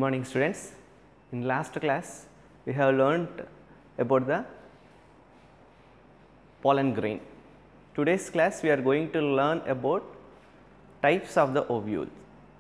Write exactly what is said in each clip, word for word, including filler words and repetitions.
morning students. In last class we have learnt about the pollen grain. Today's class we are going to learn about types of the ovules.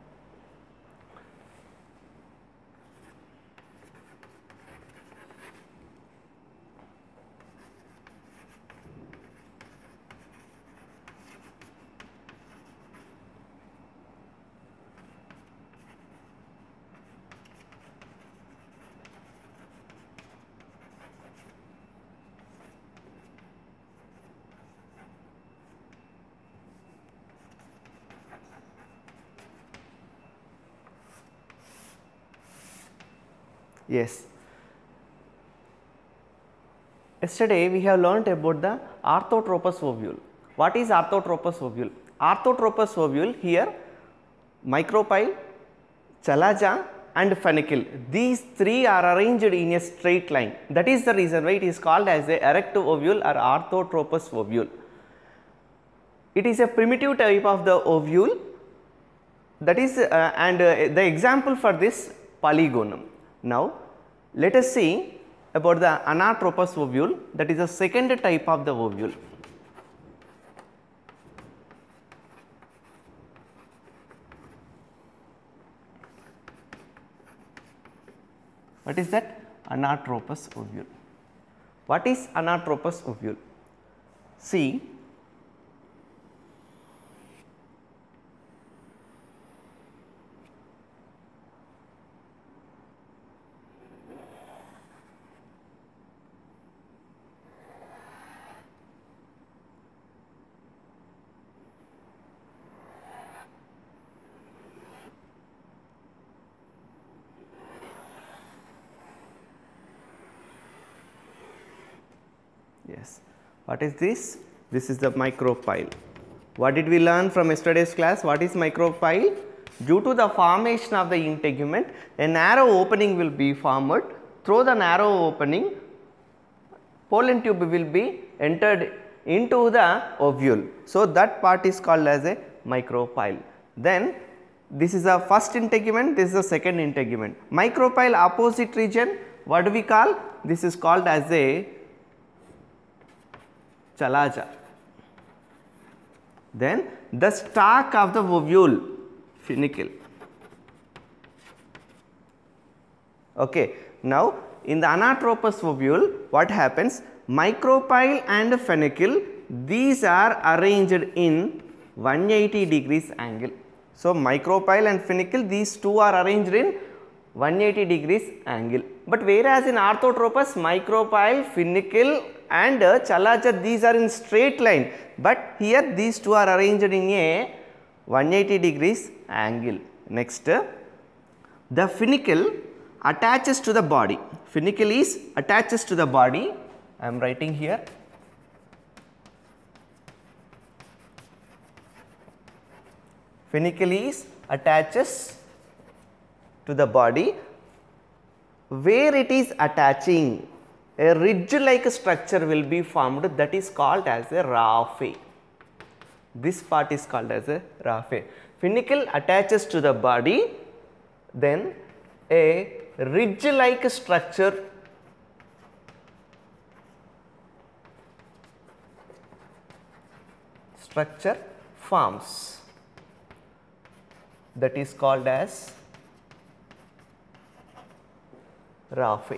Yes. Yesterday we have learnt about the orthotropous ovule. What is orthotropous ovule? Orthotropous ovule, here micropyle, chalaza and funicle. These three are arranged in a straight line. That is the reason why it is called as a erect ovule or orthotropous ovule. It is a primitive type of the ovule. That is uh, and uh, the example for this polygonum. Now let us see about the anatropous ovule, that is the second type of the ovule. What is that? Anatropous ovule. What is anatropous ovule? See, yes, what is this? This is the micropyle. What did we learn from yesterday's class? What is micropyle? Due to the formation of the integument, a narrow opening will be formed. Through the narrow opening, pollen tube will be entered into the ovule. So that part is called as a micropyle. Then this is the first integument, this is the second integument. Micropyle opposite region, what do we call? This is called as a chalaza. Then the stalk of the ovule, funicle. Okay. Now in the anatropous ovule, what happens? Micropyle and funicle, these are arranged in one hundred eighty degrees angle. So micropyle and funicle, these two are arranged in one hundred eighty degrees angle. But whereas in orthotropous, micropyle, funicle and uh, chalaza, these are in straight line, but here these two are arranged in a one hundred eighty degrees angle. Next, uh, the funicle attaches to the body. Funicle is attaches to the body. I am writing here. Funicle is attaches to the body. Where it is attaching, a ridge like structure will be formed, that is called as a raphe. This part is called as a raphe. Funicle attaches to the body, then a ridge like structure structure forms, that is called as raphe.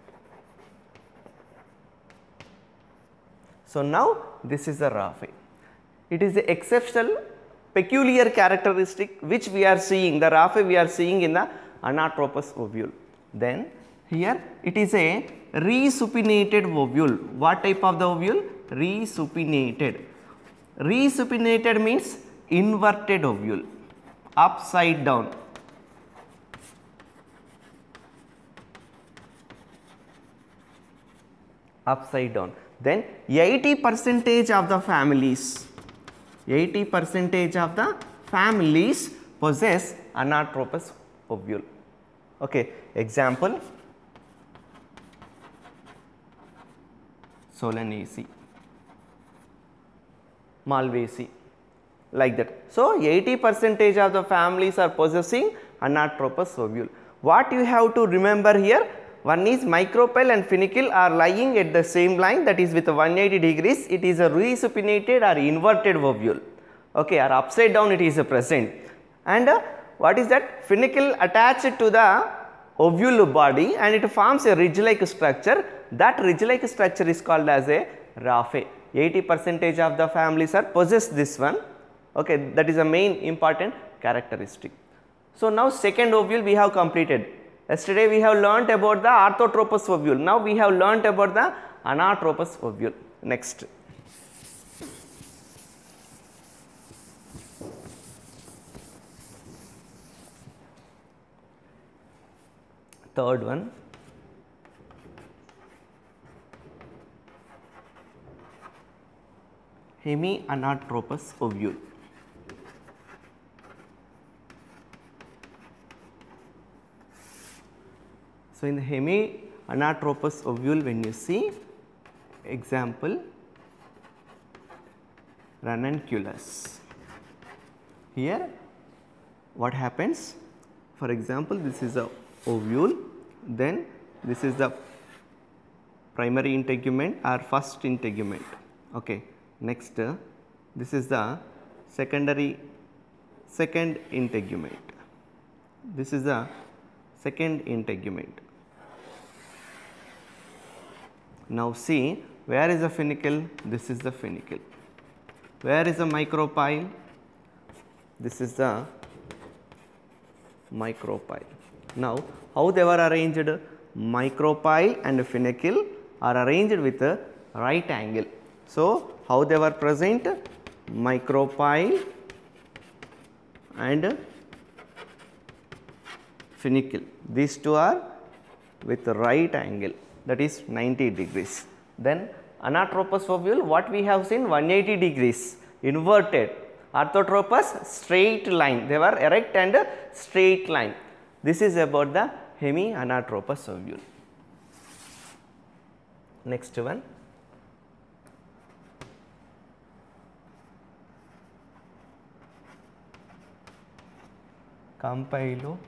So now this is the raphe. It is the exceptional peculiar characteristic which we are seeing, the raphe we are seeing in the anatropous ovule. Then here it is a resupinated ovule. What type of the ovule? Resupinated. Resupinated means inverted ovule, upside down. Upside down. Then eighty percentage of the families, eighty percentage of the families possess anatropous ovule. Okay. Example, Solanaceae, Malvaceae, like that. So eighty percentage of the families are possessing anatropous ovule. What you have to remember here, one is micropyle and finicle are lying at the same line, that is with one hundred eighty degrees, it is a resupinated or inverted ovule, okay, or upside down it is a present. And uh, what is that? Finicle attached to the ovule body and it forms a ridge like structure. That ridge like structure is called as a raphe. eighty percentage of the families are possess this one, okay, that is a main important characteristic. So, now second ovule we have completed. Yesterday we have learnt about the orthotropous ovule. Now, we have learnt about the anatropous ovule. Next. Third one. Hemianatropous ovule. So, in the hemianatropous ovule, when you see example ranunculus, here what happens? For example, this is a ovule, then this is the primary integument or first integument. Okay. Next, uh, this is the secondary second integument. This is the second integument. Now, see where is the finicle? This is the finicle. Where is the micropyle? This is the micropyle. Now, how they were arranged? Micropyle and finicle are arranged with a right angle. So, how they were present? Micropyle and finicle. These two are with right angle, that is ninety degrees. Then anatropous ovule, what we have seen? one hundred eighty degrees, inverted. Orthotropous, straight line. They were erect and straight line. This is about the hemianatropous ovule. Next one. Campylotropous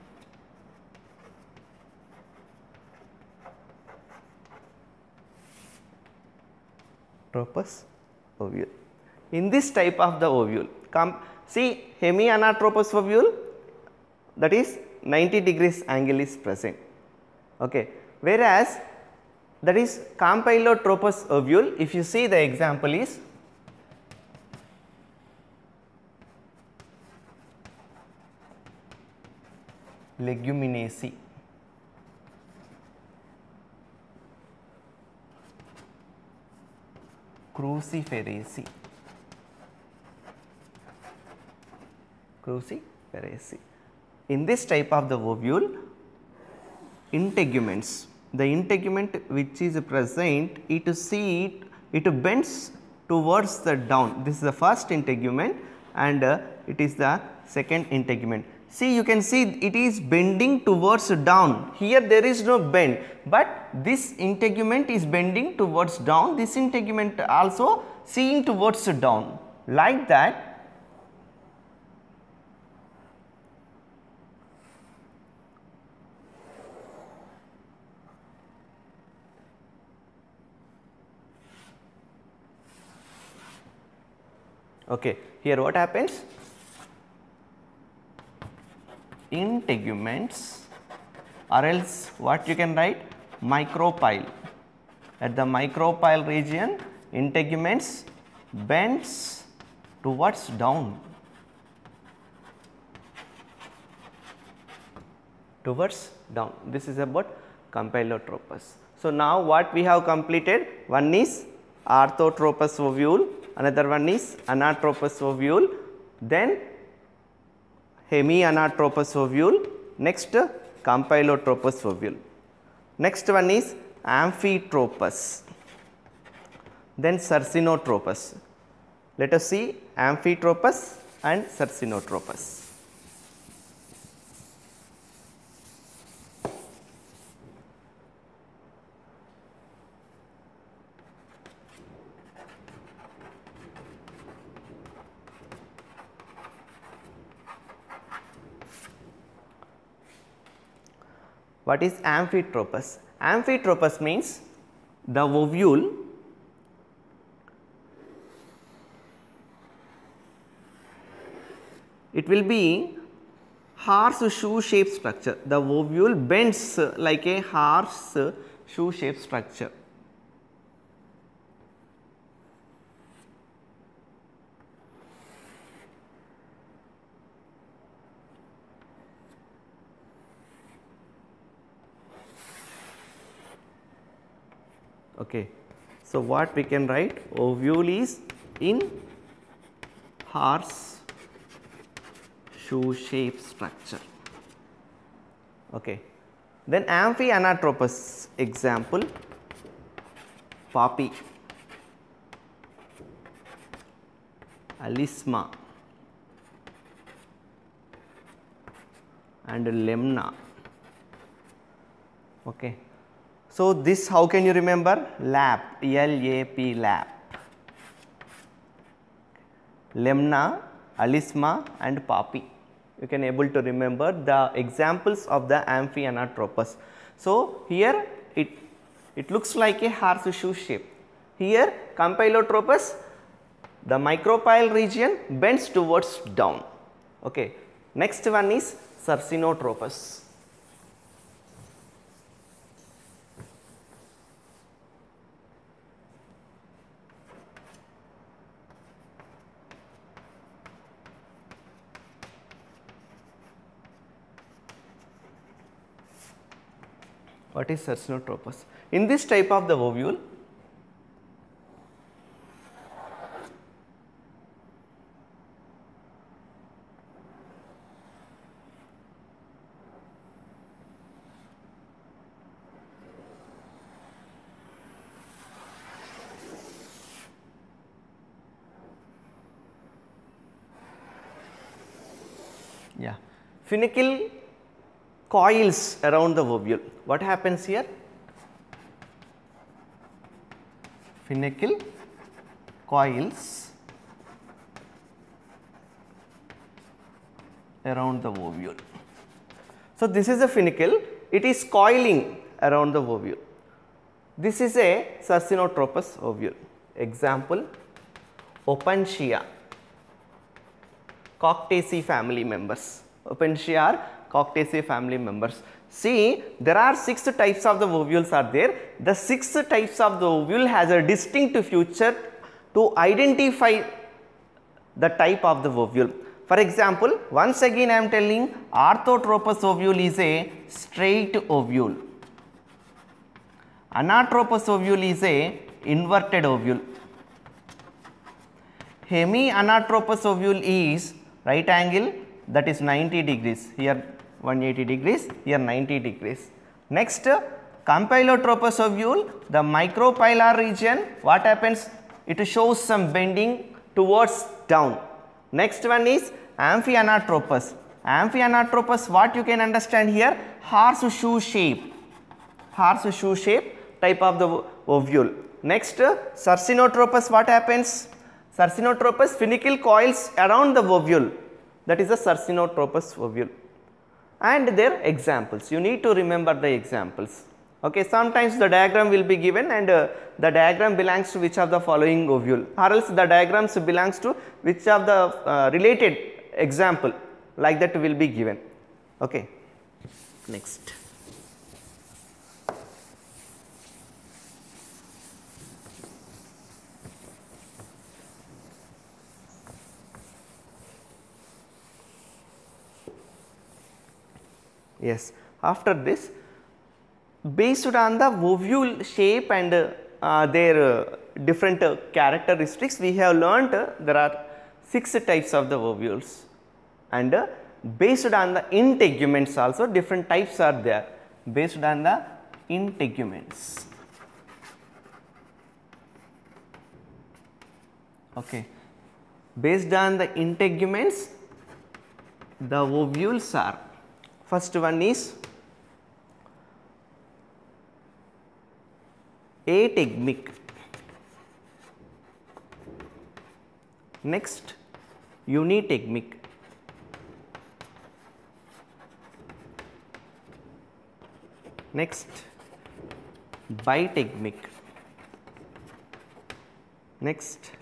ovule. In this type of the ovule, come see hemianatropous ovule, that is ninety degrees angle is present, okay. Whereas that is campylotropous ovule, if you see the example is Leguminosae. Cruciferaceae. Cruciferaceae. In this type of the ovule, integuments, the integument which is present, it see it, it bends towards the down. This is the first integument and uh, it is the second integument. See, you can see it is bending towards down. Here there is no bend, but this integument is bending towards down. This integument also seeing towards down, like that. Okay, here what happens? Integuments, or else what you can write? Micropyle. At the micropyle region, integuments bends towards down, towards down. This is about campylotropous. So, now what we have completed? One is orthotropous ovule, another one is anatropous ovule, then hemianatropous ovule, next campylotropous ovule. Next one is amphitropous, then cercinotropous. Let us see amphitropous and cercinotropous. What is amphitropous? Amphitropous means the ovule it will be horseshoe shaped structure. The ovule bends like a horseshoe shaped structure. Okay. So, what we can write? Ovule is in horseshoe shaped structure. Okay. Then amphianatropous example, poppy, alisma and lemna. Okay. So, this how can you remember? Lap, L A P, lap, lemna, alisma and poppy. You can able to remember the examples of the amphianatropous. So, here it, it looks like a horseshoe shape. Here campylotropous, the micropyle region bends towards down. Okay. Next one is sarsinotropous. What is sarsinotropous? In this type of the ovule, yeah, finicle coils around the ovule. What happens here? Finicle coils around the ovule. So, this is a finicle, it is coiling around the ovule. This is a sarsinotropous ovule. Example, Opuntia, Coctaceae family members. Opuntia are Coctaceae family members. See, there are six types of the ovules are there. The six types of the ovule has a distinct feature to identify the type of the ovule. For example, once again I am telling orthotropous ovule is a straight ovule. Anatropous ovule is a inverted ovule. Hemianatropous ovule is right angle, that is ninety degrees. Here one hundred eighty degrees, here ninety degrees. Next, campylotropous ovule, the micropylar region, what happens? It shows some bending towards down. Next one is amphianatropous. Amphianatropous, what you can understand here? Horseshoe shape, horseshoe shape type of the ovule. Next, sarsinotropous, what happens? Sarsinotropous, finicle coils around the ovule, that is a sarsinotropous ovule. And their examples, you need to remember the examples. Okay, sometimes the diagram will be given and uh, the diagram belongs to which of the following ovule, or else the diagrams belongs to which of the uh, related example, like that will be given. Okay. Next. Yes, after this, based on the ovule shape and uh, their uh, different uh, characteristics, we have learnt uh, there are six types of the ovules, and uh, based on the integuments also different types are there, based on the integuments. Okay. Based on the integuments, the ovules are, first one is ategmic, next unitegmic, Next, bitegmic. Next,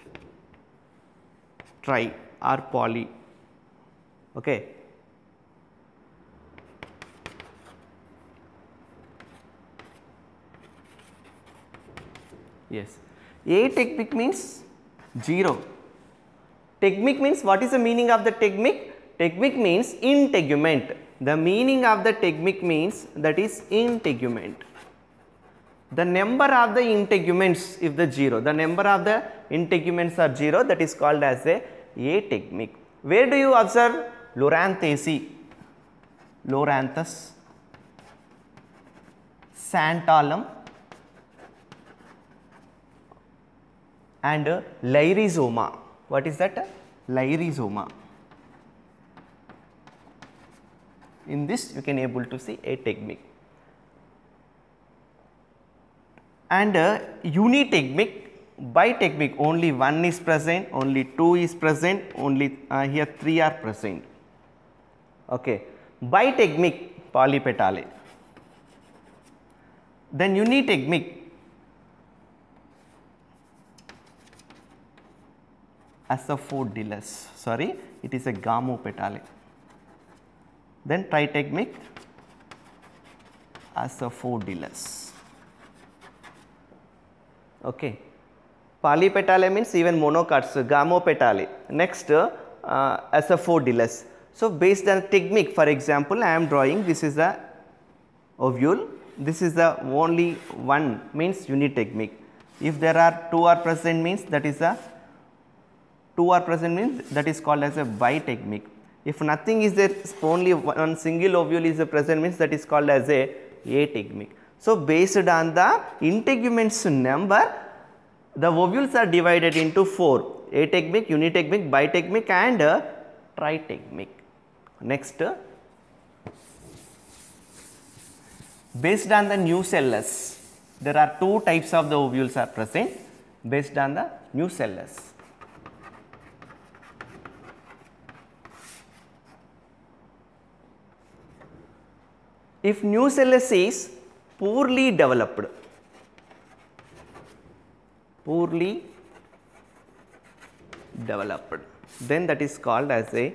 tri or poly. Okay. Yes. Ategmic means zero. Tegmic means, what is the meaning of the tegmic? Tegmic means integument. The meaning of the tegmic means that is integument. The number of the integuments if the zero, the number of the integuments are zero, that is called as a ategmic. Where do you observe? Lorantheae, Loranthus, Santalum and Lyrizoma. What is that? Lyrizoma. In this you can able to see ategmic. And uh, unitegmic, bitegmic, only one is present, only two is present, only uh, here three are present. Okay. Bitegmic, polypetale. Then unitegmic, asaphodiles, sorry, it is a gamopetale. Then tritegmic, asaphodiles. Okay. Polypetale means even monocots, gamopetale. Next, uh, asaphodiles. So, based on tegmic, for example, I am drawing, this is the ovule, this is the only one means unitegmic. If there are two are present means that is a two are present means that is called as a bitegmic. If nothing is there, only one single ovule is present means that is called as a ategmic. So, based on the integuments number, the ovules are divided into four: ategmic, unitegmic, bitegmic and uh, tritegmic. Next, uh, based on the nucellus, there are two types of the ovules are present based on the nucellus. If nucellus is poorly developed, poorly developed, then that is called as a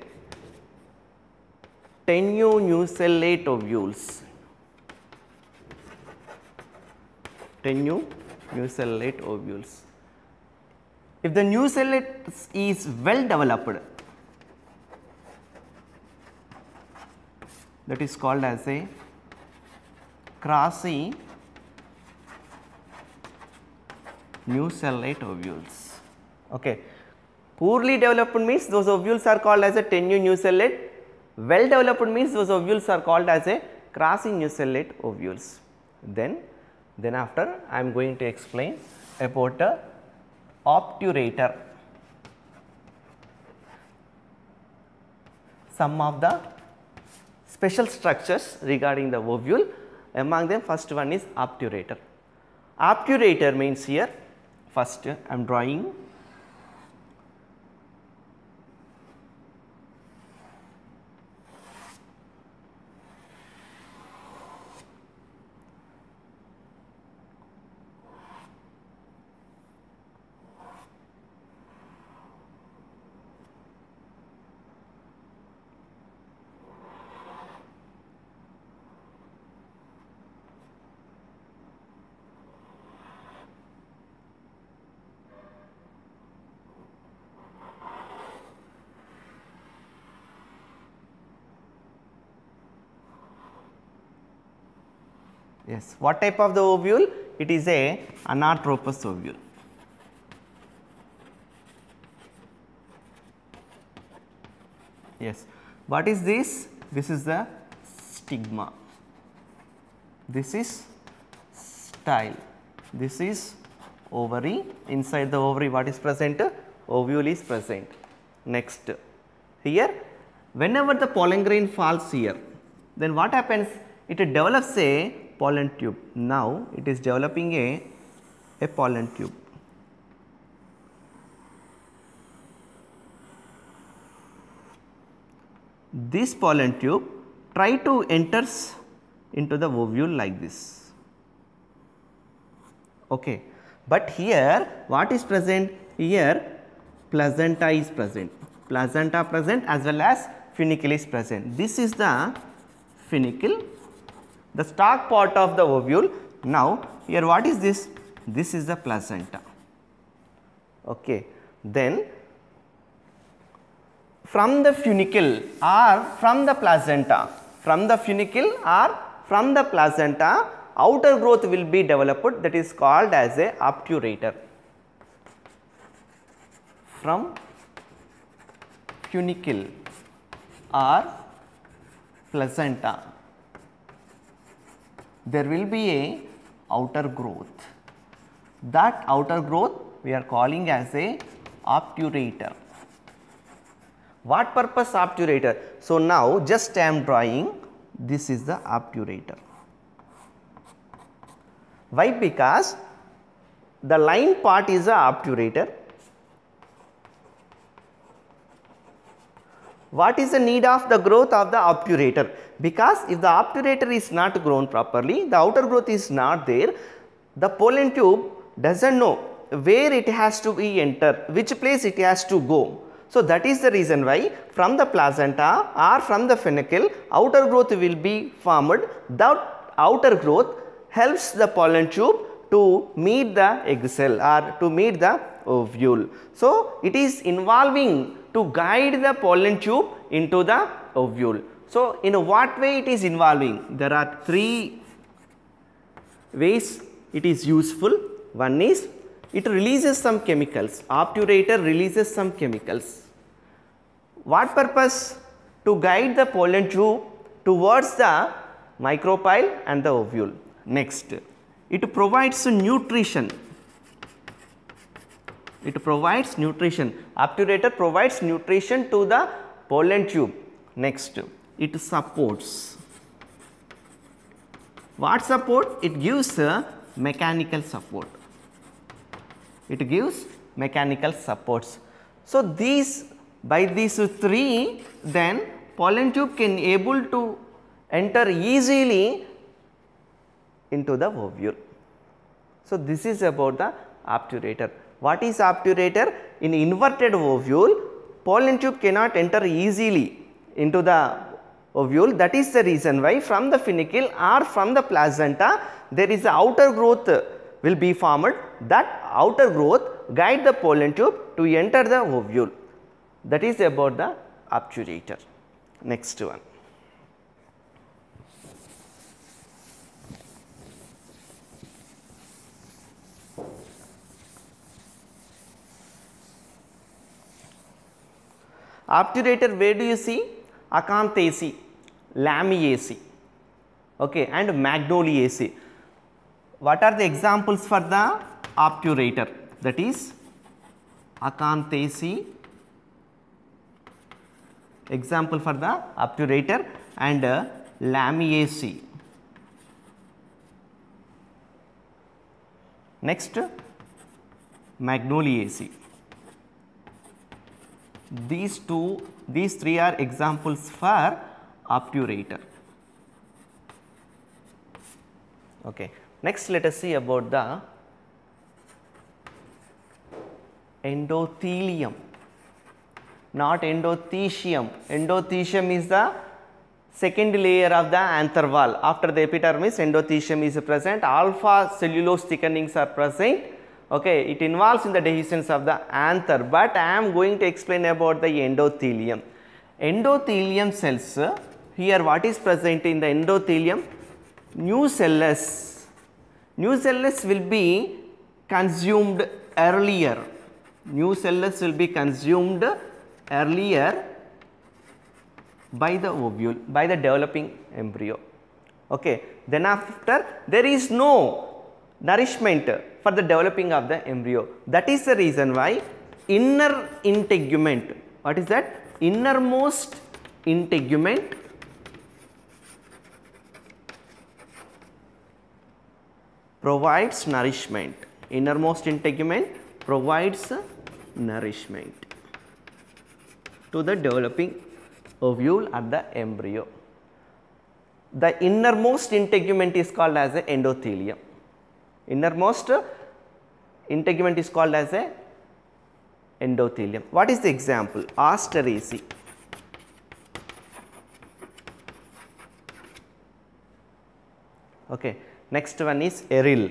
tenunucellate ovules. Tenunucellate ovules. If the nucellus is well developed, that is called as a quasi nucellate ovules. Okay. Poorly developed means those ovules are called as a tenunucellate. Well developed means those ovules are called as a quasi nucellate ovules. Then, then after I am going to explain about a obturator. Some of the special structures regarding the ovule, among them first one is obturator. Obturator means here, first I am drawing yes. What type of the ovule? It is a anatropous ovule. Yes. What is this? This is the stigma. This is style. This is ovary. Inside the ovary what is present? Ovule is present. Next, here whenever the pollen grain falls here, then what happens? It develops a pollen tube. Now, it is developing a, a pollen tube. This pollen tube try to enters into the ovule like this. Okay. But here what is present? Here placenta is present, placenta present as well as funicle is present. This is the funicle, the stalk part of the ovule. Now here what is this? This is the placenta. Okay. Then from the funicle or from the placenta, from the funicle or from the placenta, outer growth will be developed, that is called as a obturator. From funicle or placenta, there will be a outer growth. That outer growth we are calling as a obturator. What purpose obturator? So now just I am drawing, this is the obturator. Why? Because the line part is a obturator. What is the need of the growth of the obturator? Because if the obturator is not grown properly, the outer growth is not there, the pollen tube does not know where it has to be enter, which place it has to go. So that is the reason why from the placenta or from the funicle, outer growth will be formed. That outer growth helps the pollen tube to meet the egg cell or to meet the ovule. So it is involving to guide the pollen tube into the ovule. So in what way it is involving? There are three ways it is useful. One is it releases some chemicals, obturator releases some chemicals. What purpose? To guide the pollen tube towards the micropyle and the ovule. Next, it provides nutrition. It provides nutrition. Obturator provides nutrition to the pollen tube. Next, it supports. What support? It gives a mechanical support. It gives mechanical supports. So these, by these three, then pollen tube can able to enter easily into the ovule. So this is about the obturator. What is obturator? In inverted ovule, pollen tube cannot enter easily into the ovule. That is the reason why from the funicle or from the placenta, there is a outer growth will be formed. That outer growth guide the pollen tube to enter the ovule. That is about the obturator. Next one. Obturator, where do you see? Acanthaceae, Lamiaceae, okay, and Magnoliaceae. What are the examples for the obturator? That is Acanthaceae, example for the obturator, and uh, Lamiaceae. Next, Magnoliaceae. These two, these three are examples for obturator. Okay. Next, let us see about the endothelium, not endothecium. Endothecium is the second layer of the anther wall. After the epidermis, endothecium is present. Alpha cellulose thickenings are present. Okay, it involves in the dehiscence of the anther, but I am going to explain about the endothelium. Endothelium cells, here what is present in the endothelium? Nucellus. Nucellus will be consumed earlier. Nucellus will be consumed earlier by the ovule, by the developing embryo. Okay. Then after, there is no nourishment for the developing of the embryo. That is the reason why inner integument, what is that? Innermost integument provides nourishment. Innermost integument provides nourishment to the developing ovule at the embryo. the innermost integument is called as a endothelium. Innermost integument is called as a endothelium. What is the example? Asteraceae. Okay. Next one is Eril.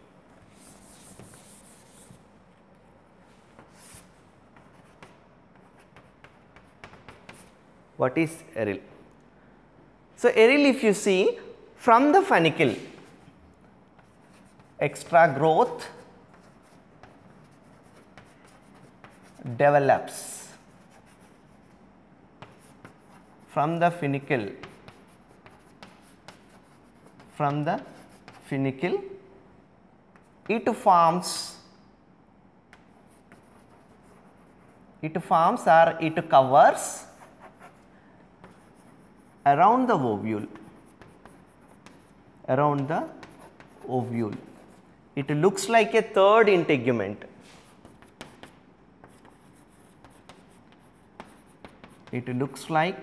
What is Eril? So, Eril, if you see from the funicle, extra growth develops from the funicle, from the funicle it forms, it forms or it covers around the ovule, around the ovule. It looks like a third integument. It looks like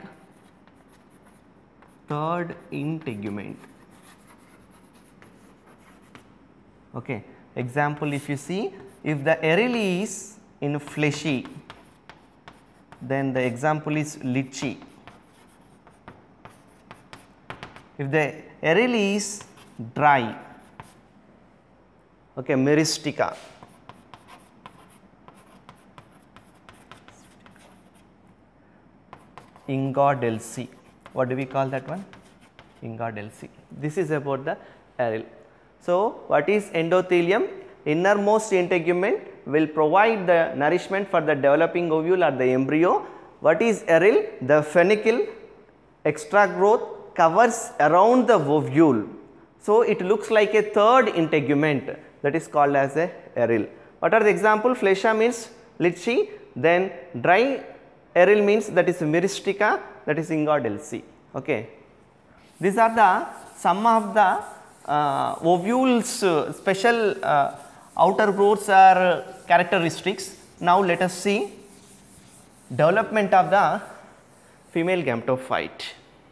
third integument. Okay. Example, if you see, if the Eril is in fleshy, then the example is lychee. If the Eril is dry, okay, Myristica. Inga-Delci. What do we call that one? Inga-Delci. This is about the Eril. So, what is endothelium? Innermost integument will provide the nourishment for the developing ovule or the embryo. What is Eril? The funicle extra growth covers around the ovule. So, it looks like a third integument, that is called as a Eril. What are the example? Flesha means lychee, then dry Eril means that is Myristica, that is Inga-Delci. Okay. These are the some of the uh, ovules uh, special uh, outer growths or characteristics. Now, let us see development of the female gametophyte.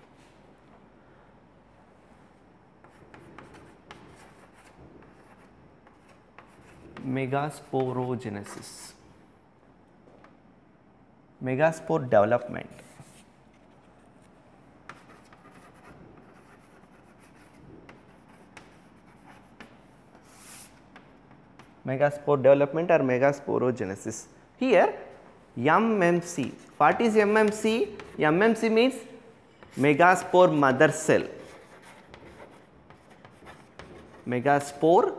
Megasporogenesis, megaspore development. Megaspore development or megasporogenesis. Here M M C. What is M M C? M M C means megaspore mother cell. Megaspore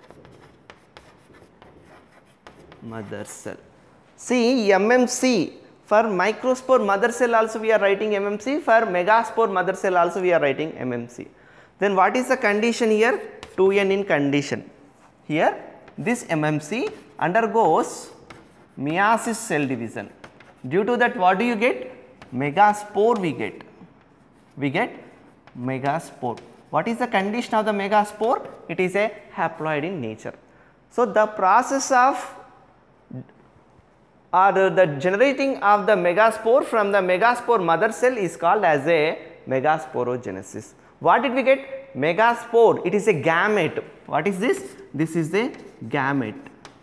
mother cell. See M M C, for microspore mother cell also we are writing M M C, for megaspore mother cell also we are writing M M C. Then what is the condition here? two N in condition. Here this M M C undergoes meiosis cell division. Due to that, what do you get? Megaspore we get. We get megaspore. What is the condition of the megaspore? It is a haploid in nature. So, the process of or the generating of the megaspore from the megaspore mother cell is called as a megasporogenesis. What did we get? Megaspore, it is a gamete. What is this? This is the gamete.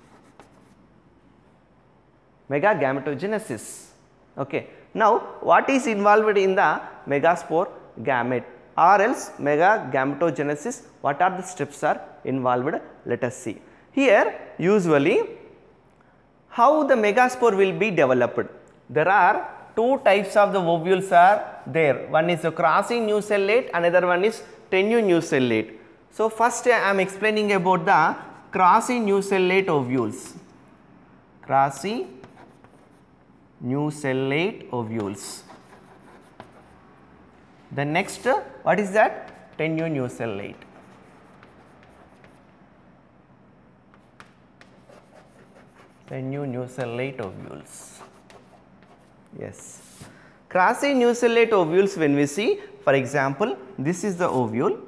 Megagametogenesis. Okay. Now, what is involved in the megaspore gamete or else megagametogenesis? What are the steps are involved? Let us see. Here usually how the megaspore will be developed? There are two types of the ovules are there. One is a crossing nucellate, another one is tenunucellate. So, first I am explaining about the crossing nucellate ovules. Crossing nucellate ovules. The next, what is that? Tenunucellate. Tenunucellate ovules. Yes. Crossing nucellate ovules, when we see, for example, this is the ovule.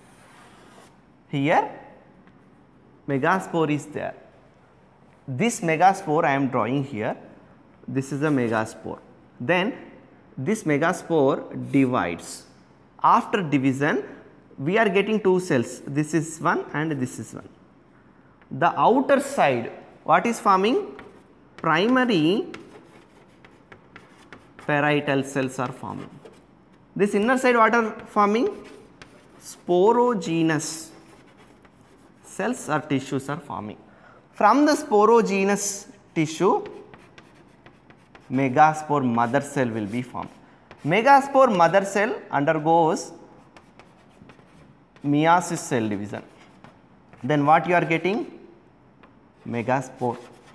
Here megaspore is there. This megaspore I am drawing here. This is the megaspore. Then this megaspore divides. After division, we are getting two cells. This is one and this is one. The outer side, what is forming? Primary parietal cells are forming. This inner side, what are forming? Sporogenous cells or tissues are forming. From the sporogenous tissue, megaspore mother cell will be formed. Megaspore mother cell undergoes meiosis cell division. Then what you are getting? Megaspore.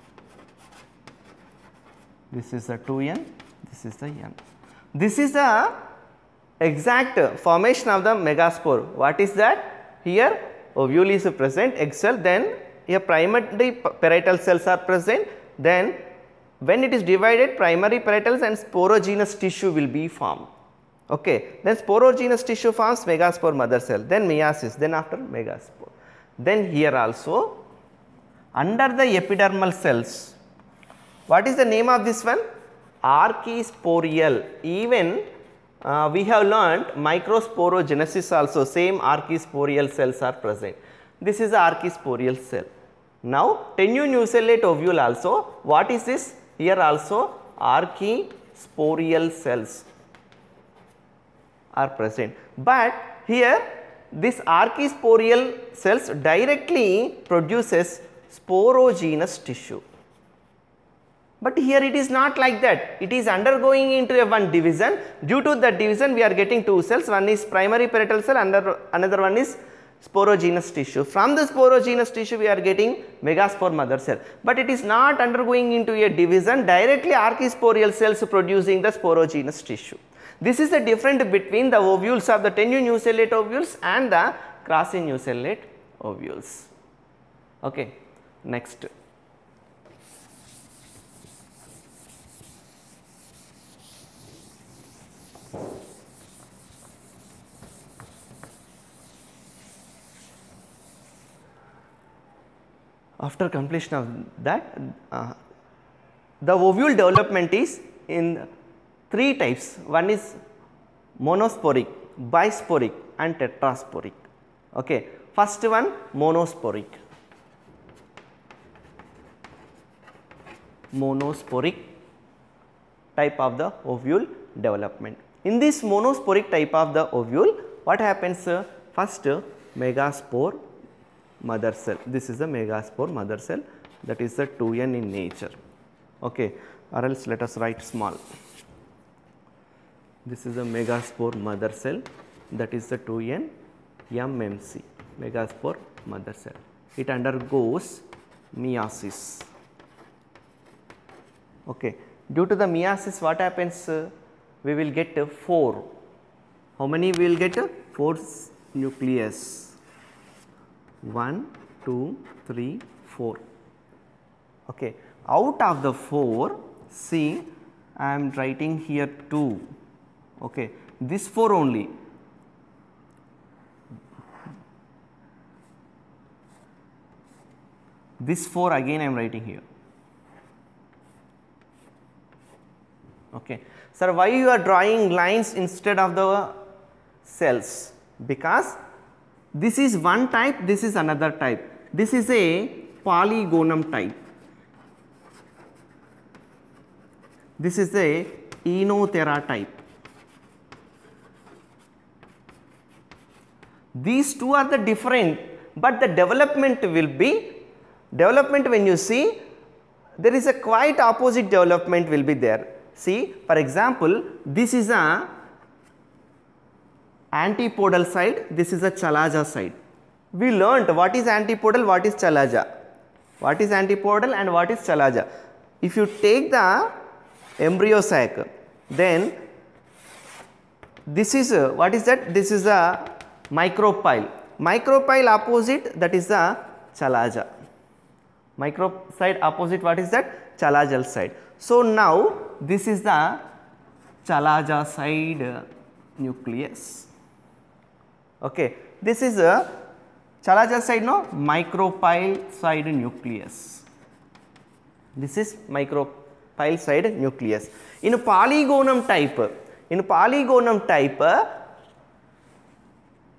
This is the two N, this is the N. This is the exact formation of the megaspore. What is that? Here ovule is present, egg cell, then here primary parietal cells are present, then when it is divided, primary parietals and sporogenous tissue will be formed. Okay. Then sporogenous tissue forms megaspore mother cell, then meiosis, then after megaspore. Then here also under the epidermal cells, what is the name of this one? Archisporial. Even uh, we have learnt microsporogenesis also, same archisporial cells are present. This is the archisporial cell. Now tenuinucellate ovule also, what is this? Here also archisporial cells are present, but here this archisporial cells directly produces sporogenous tissue. But here it is not like that, it is undergoing into a one division. Due to the division we are getting two cells, one is primary parietal cell, another, another one is sporogenous tissue. From the sporogenous tissue we are getting megaspore mother cell, but it is not undergoing into a division, directly archisporial cells producing the sporogenous tissue. This is the difference between the ovules of the tenuinucellate ovules and the crasinucellate ovules. Okay. Next. After completion of that, uh, the ovule development is in three types. One is monosporic, bisporic and tetrasporic. Okay. First one, monosporic. Monosporic type of the ovule development. In this monosporic type of the ovule, what happens? Uh, first, uh, megaspore mother cell. This is the megaspore mother cell, that is the two N in nature. Okay. Or else let us write small. This is the megaspore mother cell, that is the two N M M C, megaspore mother cell. It undergoes meiosis. Okay. Due to the meiosis, what happens? Uh, we will get uh, four. How many we will get? Uh, four nucleus. one, two, three, four. Okay. Out of the four, see, I am writing here two. Okay. This four only. This four again I am writing here. Okay. Sir, why you are drawing lines instead of the cells? Because this is one type, this is another type. This is a polygonum type. This is a Enothera type. These two are the different, but the development will be, development when you see, there is a quite opposite development will be there. See, for example, this is a antipodal side, this is a chalaja side. We learnt what is antipodal, what is chalaja, what is antipodal and what is chalaja. If you take the embryo sac, then this is a, what is that? This is a micropyle. Micropyle opposite, that is the chalaja. Micro side opposite, what is that? Chalajal side. So now this is the chalaja side nucleus. Okay. This is a chalaja side, no, micropyle side nucleus. This is micropyle side nucleus. In polygonum type, in polygonum type,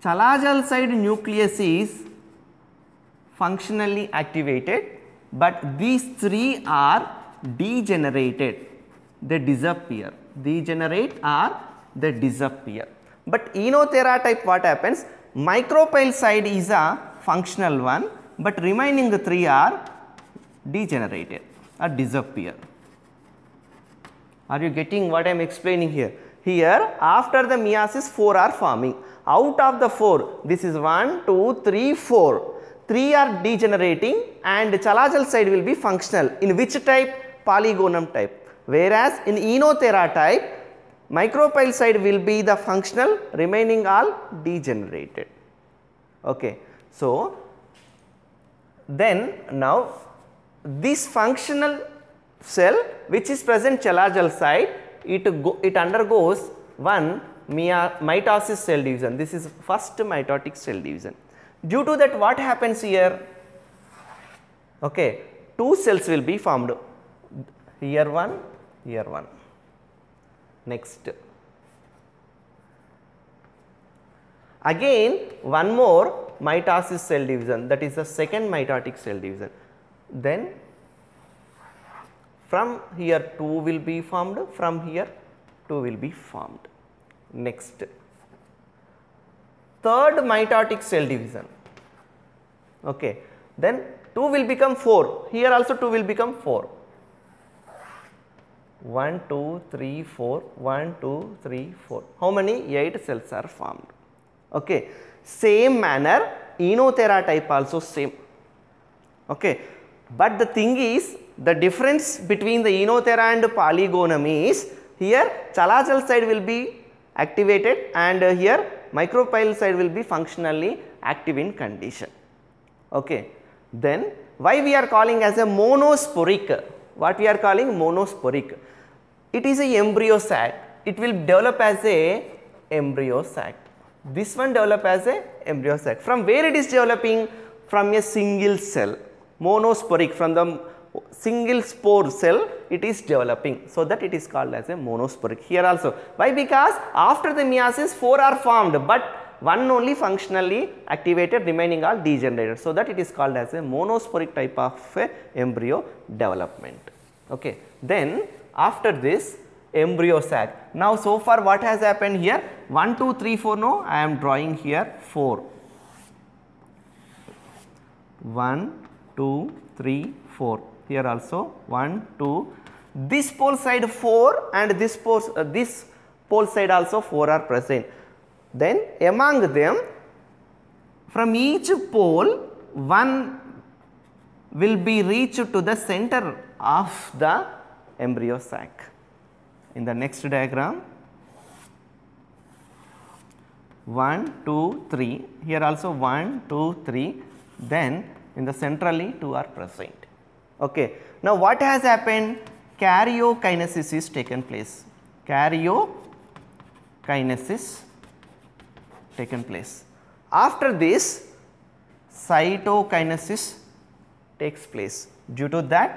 Chalazal side nucleus is functionally activated, but these three are degenerated, they disappear, degenerate or they disappear. But Enothera type what happens? Micropyle side is a functional one, but remaining three are degenerated or disappear. Are you getting what I am explaining here? Here after the meiosis four are forming. Out of the four, this is one, two, three, four. three are degenerating and Chalazal side will be functional. In which type? Polygonum type. Whereas in Enothera type, micropyle side will be the functional, remaining all degenerated. Okay. So, then now this functional cell which is present Chalazal side, it go, it undergoes one mitosis cell division. This is first mitotic cell division. Due to that, what happens here? Okay, two cells will be formed. Here one, here one. Next. Again, one more mitosis cell division, that is the second mitotic cell division. Then from here two will be formed, from here two will be formed. Next, third mitotic cell division. Okay. Then two will become four, here also two will become four. one, two, three, four, one, two, three, four. How many? eight cells are formed. Okay. Same manner, Enothera type also same. Okay. But the thing is, the difference between the Enothera and Polygonum is, here Chalazal side will be activated and uh, here micropyle side will be functionally active in condition. Okay. Then why we are calling as a monosporic? What we are calling monosporic? It is a embryo sac. It will develop as a embryo sac. This one develop as a embryo sac. From where it is developing? From a single cell. Monosporic, from the single spore cell it is developing, so that it is called as a monosporic. Here also, why? Because after the meiosis four are formed, but one only functionally activated, remaining all degenerated, so that it is called as a monosporic type of uh, embryo development. Okay. Then after this, embryo sac. Now so far what has happened here? one, two, three, four, no, I am drawing here four. one, two, three, four. Here also one, two, this pole side four and this pole, uh, this pole side also four are present. Then among them, from each pole one will be reached to the center of the embryo sac. In the next diagram, one, two, three, here also one, two, three, then in the centrally two are present. Okay. Now what has happened? Karyokinesis is taken place. Karyokinesis taken place. After this, cytokinesis takes place. Due to that,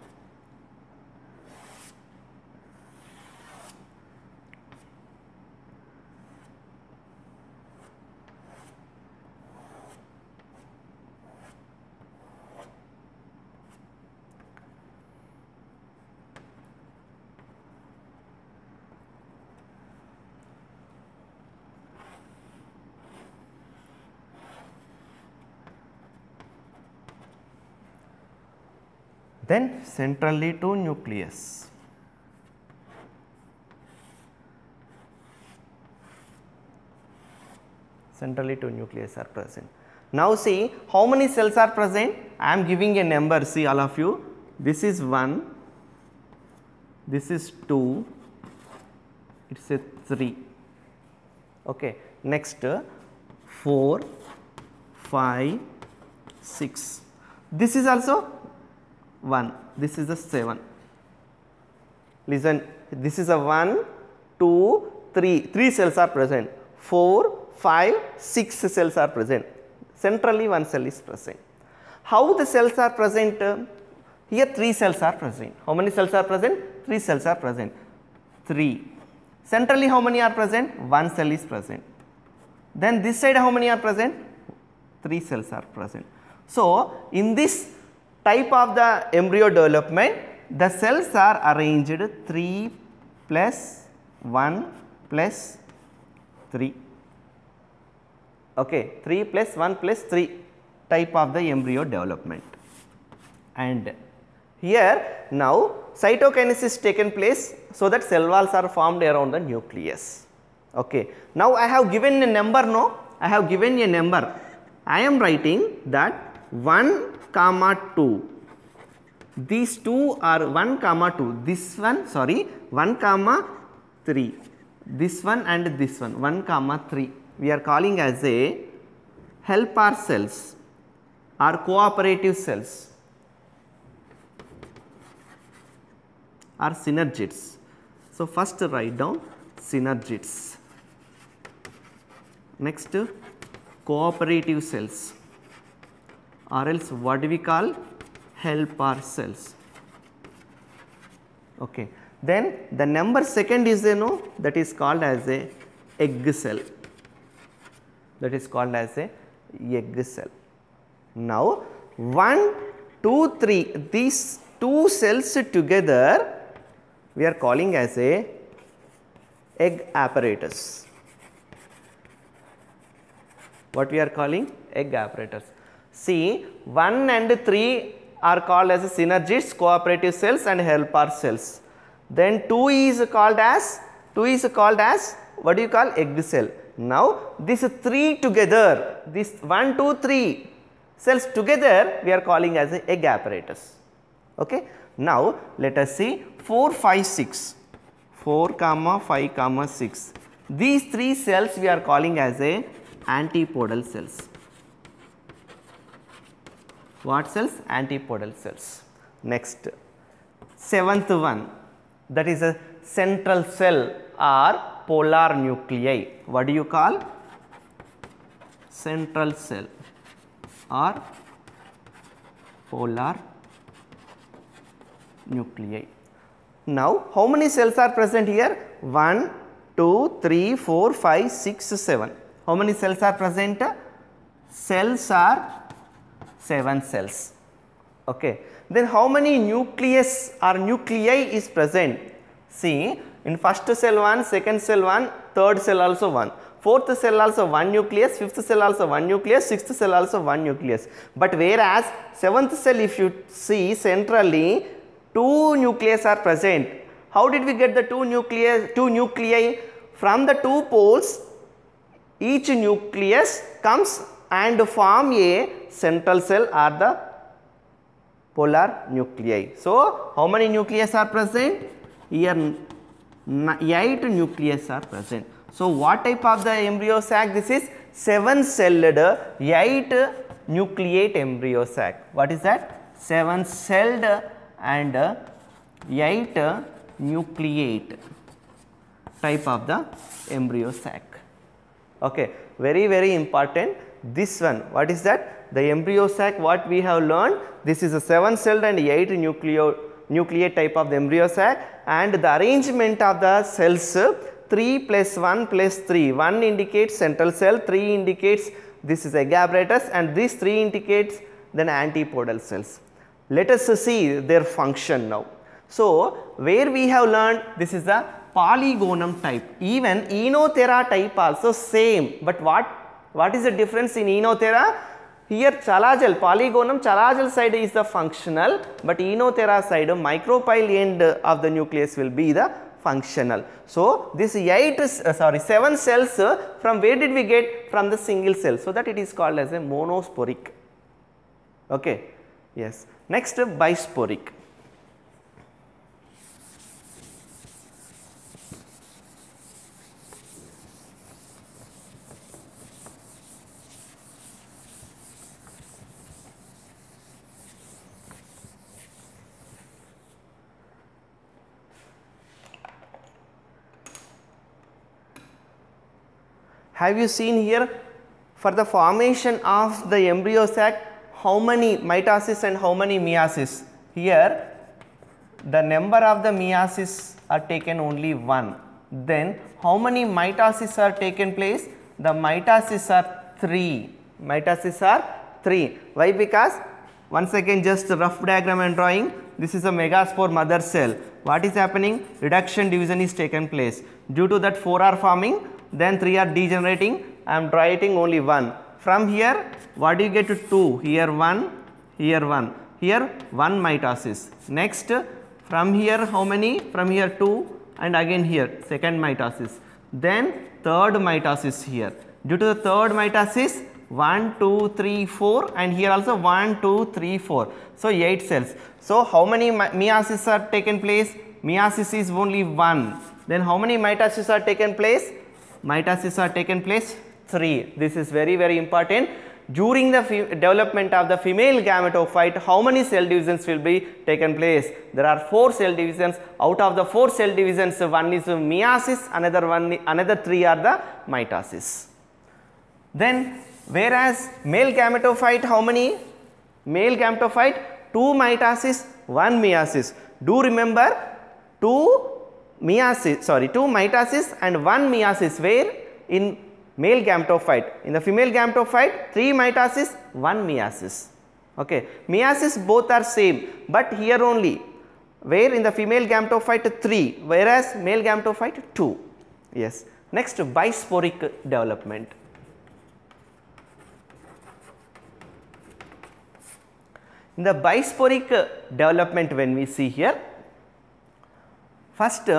then centrally to nucleus. Centrally to nucleus are present. Now see how many cells are present. I am giving a number, see all of you. This is one, this is two, it is a three. Okay. Next, four, five, six. This is also one, this is a seven. Listen, this is a one, two, three, three cells are present, four, five, six cells are present, centrally one cell is present. How the cells are present? Here three cells are present. How many cells are present? three cells are present, three. Centrally how many are present? one cell is present. Then this side how many are present? three cells are present. So, in this type of the embryo development, the cells are arranged three plus one plus three. Okay, three plus one plus three type of the embryo development. And here now cytokinesis taken place, so that cell walls are formed around the nucleus. Okay. Now, I have given a number, no, I have given a number. I am writing that one comma two, these two are one comma two, this one sorry one comma three, this one and this one one comma three, we are calling as a helper cells or cooperative cells or synergids. So, first write down synergids, next cooperative cells, or else what do we call helper cells. Okay. Then the number second is a no, that is called as a egg cell, that is called as a egg cell. Now, one, two, three, these two cells together we are calling as a egg apparatus. What we are calling? Egg apparatus. See, one and three are called as synergids, cooperative cells and helper cells. Then two is called as, two is called as, what do you call? Egg cell. Now, these three together, this one, two, three cells together we are calling as a egg apparatus. Okay. Now, let us see four, five, six, four comma five comma six. These three cells we are calling as a antipodal cells. What cells? Antipodal cells. Next, seventh one, that is a central cell or polar nuclei. What do you call? Central cell or polar nuclei. Now, how many cells are present here? one, two, three, four, five, six, seven. How many cells are present? Cells are seven cells. Okay. Then how many nucleus or nuclei is present? See, in first cell one, second cell one, third cell also one, fourth cell also one nucleus, fifth cell also one nucleus, sixth cell also one nucleus. But whereas seventh cell, if you see centrally, two nucleus are present. How did we get the two nucleus, two nuclei? From the two poles, each nucleus comes and form a central cell or the polar nuclei. So, how many nucleus are present? Here eight nucleus are present. So, what type of the embryo sac? This is seven celled eight nucleate embryo sac. What is that? seven celled and eight nucleate type of the embryo sac. Okay, very very important. This one, what is that? The embryo sac, what we have learned, this is a seven celled and eight nucleo nucleate type of the embryo sac, and the arrangement of the cells three plus one plus three. one indicates central cell, three indicates this is egg apparatus, and this three indicates then antipodal cells. Let us see their function now. So, where we have learned this is the polygonum type, even Enothera type also same, but what, what is the difference in Enothera? Here chalazal, polygonum chalazal side is the functional, but Enothera side micropyle end of the nucleus will be the functional. So, this eight uh, sorry seven cells uh, from where did we get? From the single cell, so that it is called as a monosporic. Okay. Yes. Next, bisporic. Have you seen here for the formation of the embryo sac how many mitosis and how many meiosis? Here the number of the meiosis are taken only one. Then how many mitosis are taken place? the mitosis are three. Mitosis are three. Why? Because once again just rough diagram I am drawing. This is a megaspore mother cell. What is happening? Reduction division is taken place. Due to that four are forming, then three are degenerating. I am writing only one. From here, what do you get to two? Here one, here one. Here one mitosis. Next, from here how many? From here two, and again here second mitosis. Then third mitosis here. Due to the third mitosis, one, two, three, four, and here also one, two, three, four. So eight cells. So how many meiosis are taken place? Meiosis is only one. Then how many mitosis are taken place? Mitosis are taken place three. This is very very important. During the development of the female gametophyte, how many cell divisions will be taken place? There are four cell divisions. Out of the four cell divisions, one is meiosis, another one, another three are the mitosis. Then whereas male gametophyte, how many? Male gametophyte, two mitosis, one meiosis. Do remember, two meiosis, sorry, two mitosis and one meiosis, where in male gametophyte. In the female gametophyte, three mitosis, one meiosis. Okay, meiosis both are same, but here only, where in the female gametophyte three, whereas male gametophyte two. Yes. Next, bisporic development. In the bisporic development, when we see here, first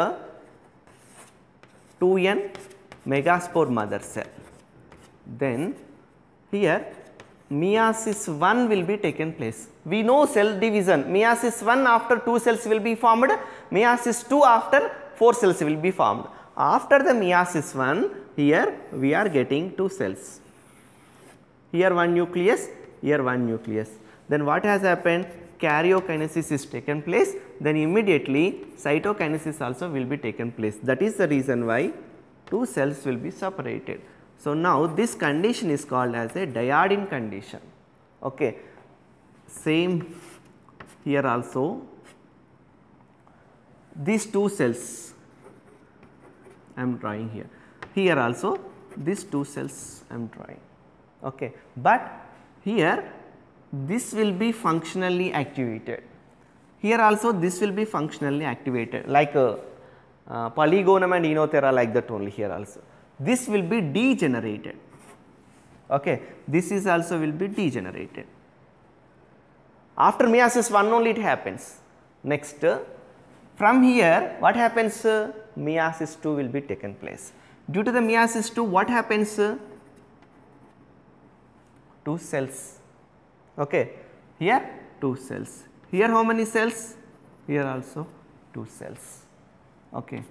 two N megaspore mother cell, then here meiosis one will be taken place. We know cell division, meiosis one after two cells will be formed, meiosis two after four cells will be formed. After the meiosis one, here we are getting two cells, here one nucleus, here one nucleus. Then what has happened? Karyokinesis is taken place, then immediately cytokinesis also will be taken place. That is the reason why two cells will be separated. So now this condition is called as a dyadic condition. Okay. Same here also, these two cells I am drawing here. Here also these two cells I am drawing. Okay. But here this will be functionally activated. Here also this will be functionally activated, like a uh, Polygonum and Enothera, like that only here also. This will be degenerated. Okay. This is also will be degenerated. After meiosis one only it happens. Next, uh, from here what happens? Uh, meiosis two will be taken place. Due to the meiosis two, what happens? Uh, two cells. Okay. Here two cells. Here how many cells? Here also two cells. Okay.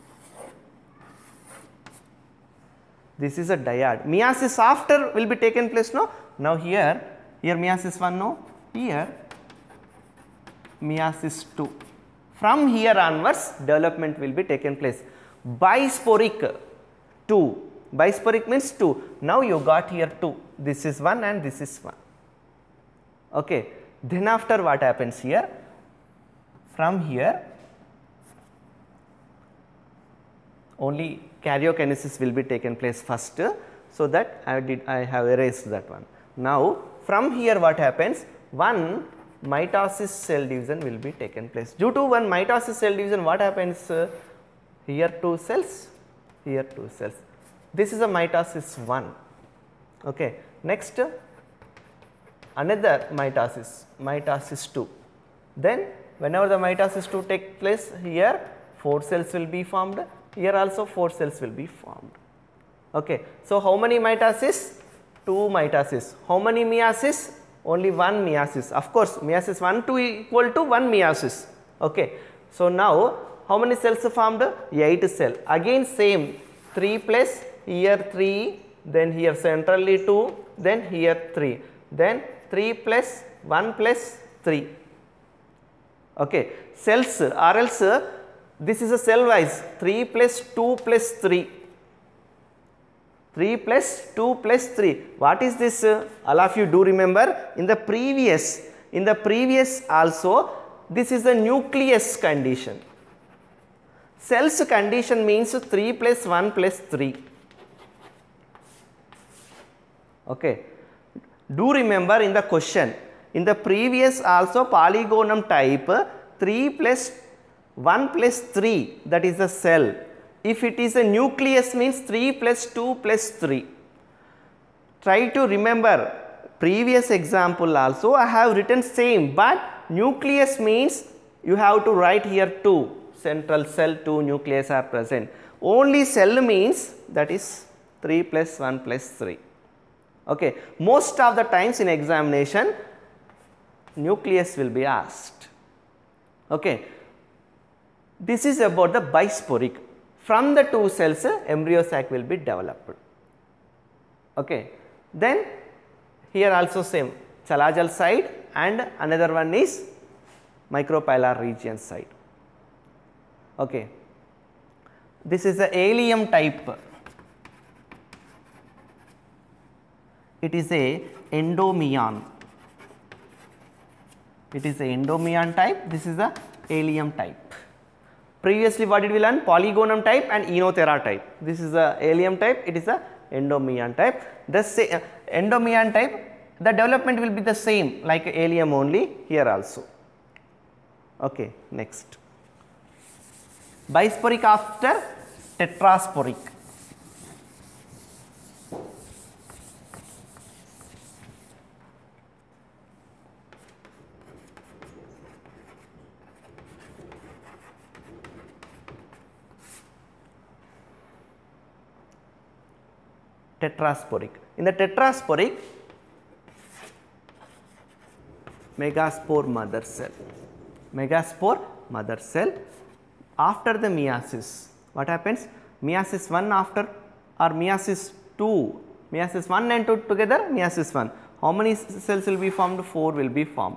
This is a dyad. Meiosis after will be taken place, no? Now here, here meiosis one, no? Here meiosis two. From here onwards development will be taken place. Bisporic two. Bisporic means two. Now you got here two. This is one and this is one. Okay. Then after what happens here? From here only karyokinesis will be taken place first, so that I did I have erased that one. Now from here what happens? One mitosis cell division will be taken place. Due to one mitosis cell division, what happens? Uh, here two cells, here two cells. This is a mitosis one. Okay. Next, another mitosis, mitosis two. Then whenever the mitosis two takes place, here four cells will be formed, here also four cells will be formed. Okay. So how many mitosis? Two mitosis. How many meiosis? Only one meiosis. Of course, meiosis one to equal to one meiosis. Okay. So now how many cells formed? eight cell. Again same, three plus, here three, then here centrally two, then here three, then three plus one plus three. Okay. Cells, or else this is a cell wise, three plus two plus three, three plus two plus three. What is this? All of you do remember, in the previous, in the previous also, this is the nucleus condition. Cells condition means three plus one plus three. Okay. Do remember in the question, in the previous also polygonum type three plus one plus three, that is the cell. If it is a nucleus means three plus two plus three. Try to remember previous example also I have written same, but nucleus means you have to write here two, central cell, two nucleus are present. Only cell means that is three plus one plus three. Okay. Most of the times in examination nucleus will be asked. Okay. This is about the bisporic. From the two cells embryo sac will be developed. Okay. Then here also same, chalazal side and another one is micropylar region side. Okay. This is the ileum type. It is a endomeon. It is a endomeon type. This is the ileum type. Previously what did we learn? Polygonum type and Enothera type. This is the ileum type. It is the endomeon type. The say, uh, endomeon type, the development will be the same like ileum only here also. Okay. Next. Bisporic after tetrasporic. Tetrasporic. In the tetrasporic, megaspore mother cell. Megaspore mother cell. After the meiosis, what happens? Meiosis one after or meiosis two, meiosis one and two together, meiosis one. How many cells will be formed? four will be formed.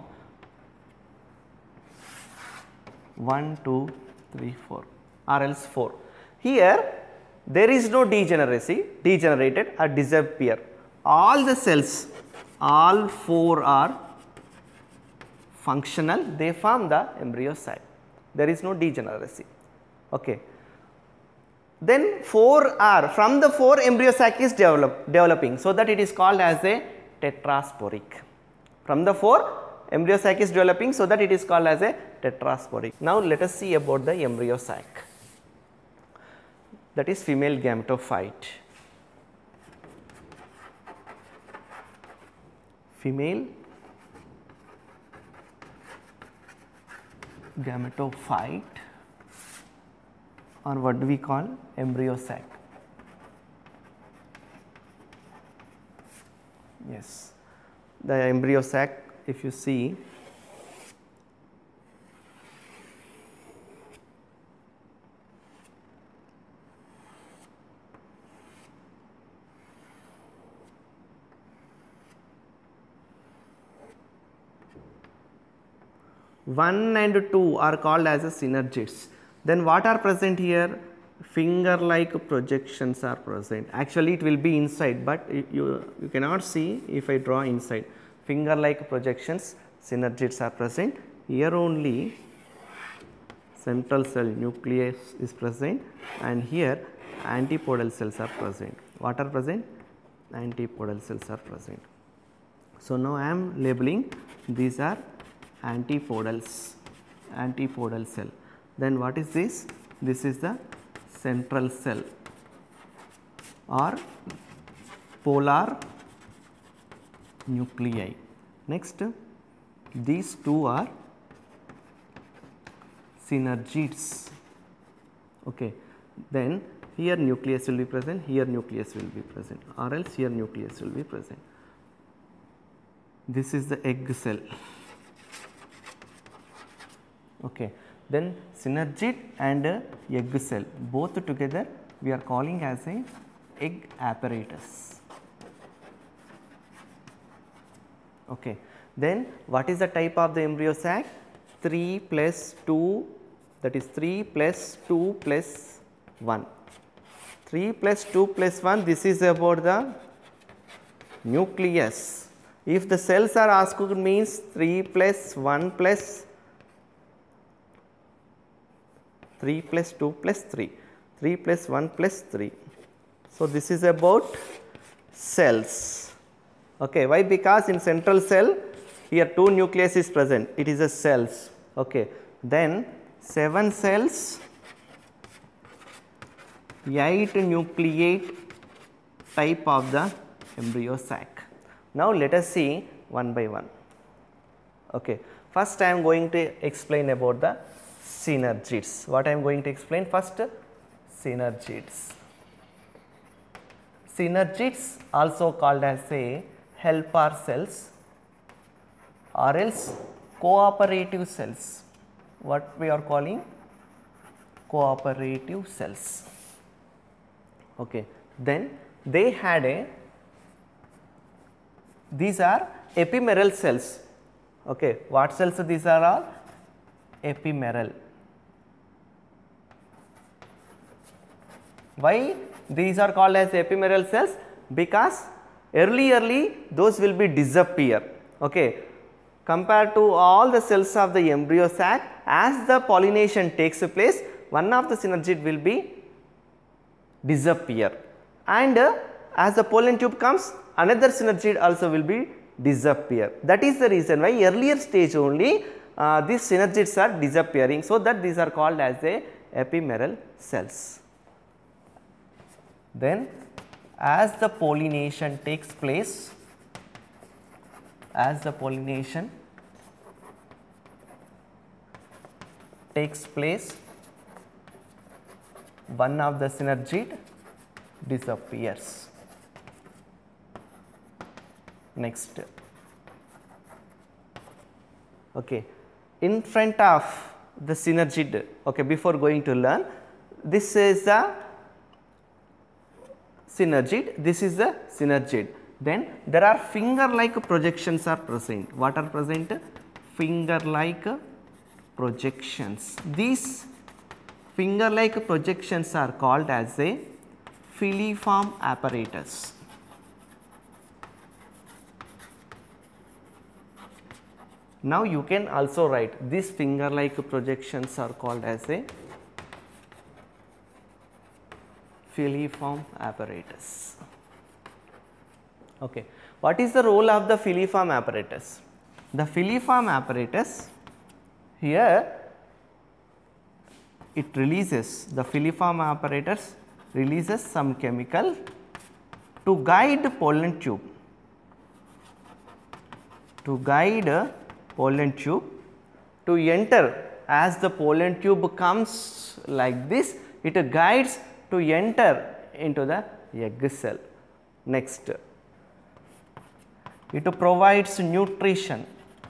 one, two, three, four or else four. Here there is no degeneracy, degenerated or disappear. All the cells, all four are functional, they form the embryo sac. There is no degeneracy. Okay. Then four are, from the four embryo sac is develop, developing, so that it is called as a tetrasporic. From the four embryo sac is developing, so that it is called as a tetrasporic. Now let us see about the embryo sac. That is female gametophyte. Female gametophyte, or what do we call embryo sac? Yes, the embryo sac, if you see, one and two are called as a synergids. Then what are present here? Finger like projections are present. Actually it will be inside, but you, you cannot see if I draw inside. Finger like projections, synergids are present. Here only central cell nucleus is present, and here antipodal cells are present. What are present? Antipodal cells are present. So now I am labeling these are antipodals, antipodal cell. Then what is this? This is the central cell or polar nuclei. Next, these two are synergids. Okay. Then here nucleus will be present, here nucleus will be present, or else here nucleus will be present. This is the egg cell. Okay. Then synergid and egg cell, both together we are calling as a egg apparatus. Okay. Then what is the type of the embryo sac? three plus two, that is three plus two plus one. three plus two plus one, this is about the nucleus. If the cells are asked, means three plus one plus three plus two plus three, three plus one plus three. So, this is about cells. Okay, why? Because in central cell here two nucleus is present, it is a cells. Okay, then seven cells, eight nucleate type of the embryo sac. Now let us see one by one. Okay, first I am going to explain about the synergids. What I am going to explain first? Synergids. Synergids also called as a helper cells or else cooperative cells. What we are calling? Cooperative cells. Okay, then they had a, these are epimeral cells. Okay, what cells these are all? Epimeral. Why these are called as epimeral cells? Because early early those will be disappear. Okay, compared to all the cells of the embryo sac, as the pollination takes place, one of the synergid will be disappear, and uh, as the pollen tube comes, another synergid also will be disappear. That is the reason why earlier stage only uh, these synergids are disappearing, so that these are called as a epimeral cells. Then as the pollination takes place, as the pollination takes place, one of the synergid disappears. Next, okay, in front of the synergid, okay, before going to learn, this is the synergid, this is the synergid. Then there are finger like projections are present. What are present? Finger like projections. These finger like projections are called as a filiform apparatus. Now you can also write these finger like projections are called as a filiform apparatus. Okay. What is the role of the filiform apparatus? The filiform apparatus, here it releases, the filiform apparatus releases some chemical to guide pollen tube, to guide pollen tube to enter. As the pollen tube comes like this, it guides to enter into the egg cell. Next, it provides nutrition.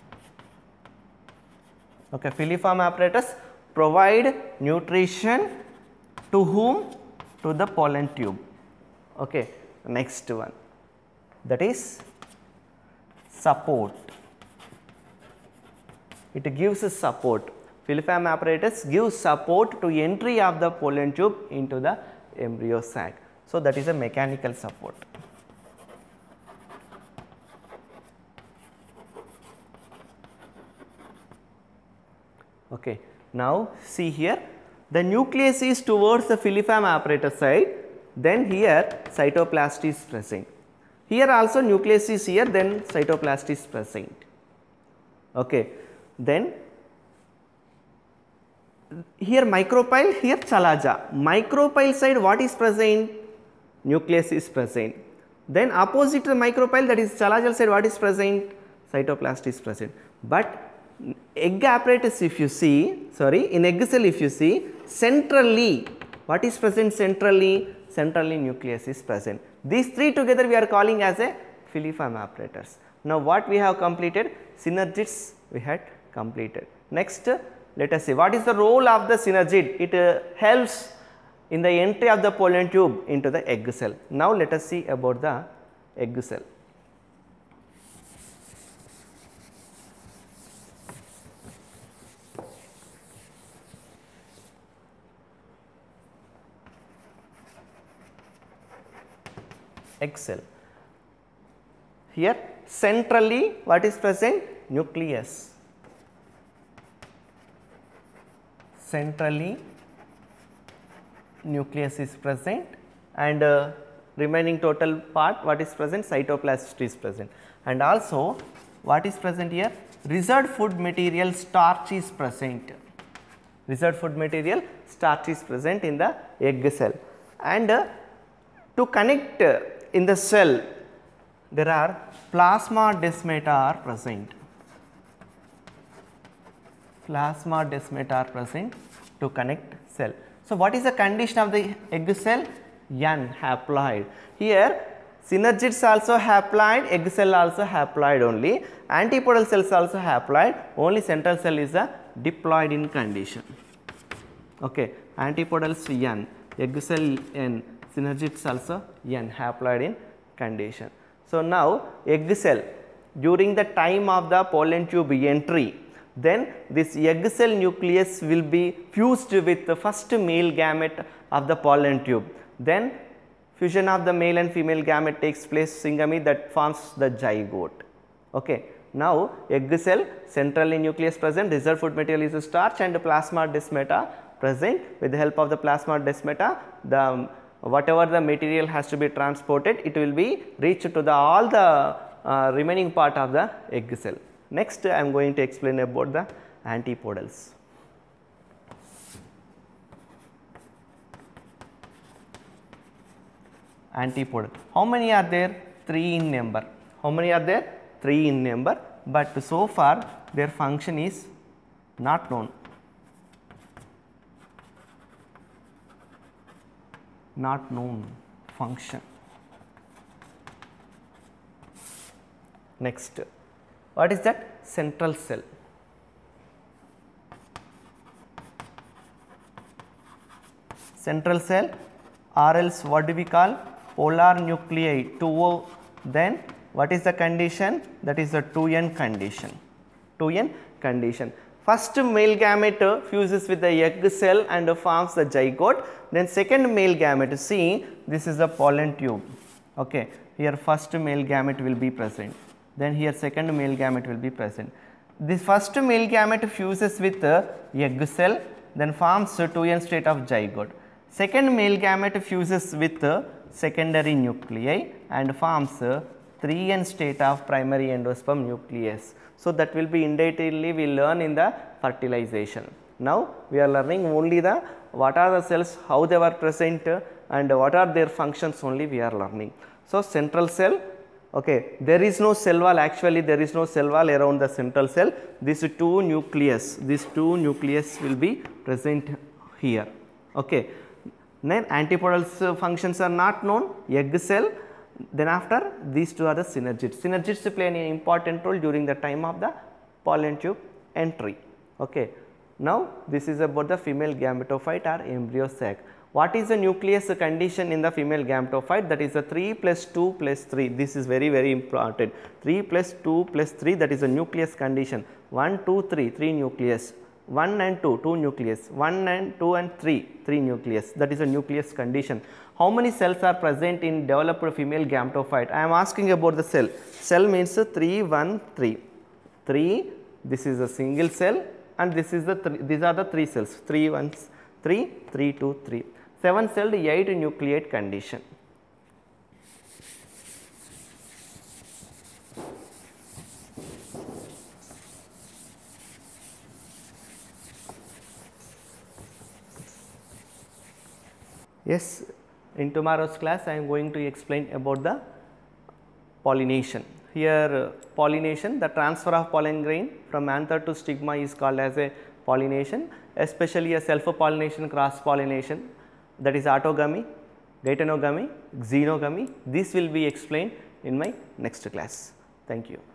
Okay, filiform apparatus provide nutrition to whom? To the pollen tube. Okay, next one, that is support. It gives a support. Filiform apparatus gives support to entry of the pollen tube into the embryo sac. So that is a mechanical support. Okay. Now see here, the nucleus is towards the filiform apparatus side, then here cytoplast is present. Here also nucleus is here, then cytoplast is present. Okay. Then here micropyle, here chalaza. Micropyle side what is present? Nucleus is present. Then opposite the micropyle, that is chalazal side, what is present? Cytoplast is present. But egg apparatus, if you see, sorry, in egg cell if you see, centrally, what is present centrally? Centrally nucleus is present. These three together we are calling as a filiform apparatus. Now what we have completed? Synergids we had completed. Next, let us see what is the role of the synergid. It uh, helps in the entry of the pollen tube into the egg cell. Now let us see about the egg cell. Egg cell. Here centrally what is present? Nucleus. Centrally nucleus is present, and uh, remaining total part what is present, cytoplasm is present, and also what is present here, reserved food material starch is present, reserved food material starch is present in the egg cell. And uh, to connect uh, in the cell there are plasmodesmata are present, plasmodesmata are present to connect cell. So, what is the condition of the egg cell? N haploid. Here synergids also haploid, egg cell also haploid only, antipodal cells also haploid, only central cell is a diploid in condition. Okay. Antipodals N, egg cell N, synergids also N, haploid in condition. So, now egg cell during the time of the pollen tube entry, then this egg cell nucleus will be fused with the first male gamete of the pollen tube. Then fusion of the male and female gamete takes place, syngamy, that forms the zygote. Okay. Now, egg cell centrally nucleus present, reserved food material is starch and plasmodesmata present. With the help of the plasmodesmata, the whatever the material has to be transported, it will be reached to the all the uh, remaining part of the egg cell. Next, I am going to explain about the antipodals. Antipodal. How many are there? Three in number. How many are there? Three in number, but so far their function is not known. Not known function. Next, what is that? Central cell. Central cell, or else what do we call? Polar nuclei, two O. Then what is the condition? That is the two N condition. two N condition. First male gamete fuses with the egg cell and forms the zygote. Then second male gamete, see, this is the pollen tube. Okay. Here first male gamete will be present. Then here second male gamete will be present. This first male gamete fuses with the egg cell, then forms a two N state of zygote. Second male gamete fuses with the secondary nuclei and forms a three N state of primary endosperm nucleus. So, that will be indirectly we learn in the fertilization. Now, we are learning only the what are the cells, how they were present and what are their functions only we are learning. So, central cell, okay, there is no cell wall, actually there is no cell wall around the central cell. These two nucleus, these two nucleus will be present here. Okay. Then antipodal functions are not known, egg cell, then after these two are the synergids. Synergids play an important role during the time of the pollen tube entry. Okay. Now, this is about the female gametophyte or embryo sac. What is the nucleus condition in the female gametophyte? That is a three plus two plus three. This is very very important. three plus two plus three, that is a nucleus condition. one, two, three, three nucleus. one and two, two nucleus. one and two and three, three nucleus. That is a nucleus condition. How many cells are present in developed female gametophyte? I am asking about the cell. Cell means three, one, three. three, this is a single cell and this is the three, these are the three cells. three, one, three, three, two, three. seven celled eight nucleate condition. Yes, in tomorrow's class I am going to explain about the pollination. Here uh, pollination, the transfer of pollen grain from anther to stigma is called as a pollination, especially a self-pollination, cross-pollination, that is autogamy, geitonogamy, xenogamy. This will be explained in my next class. Thank you.